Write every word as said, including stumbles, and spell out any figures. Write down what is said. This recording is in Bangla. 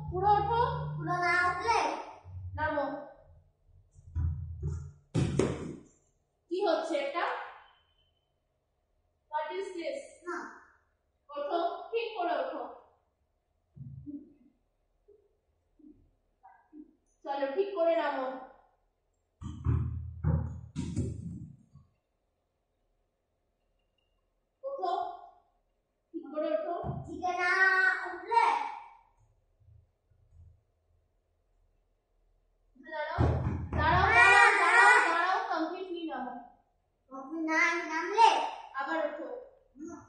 পুরো ওঠো। পুরো না উঠলে নামো। কি হচ্ছে এটা? What is this?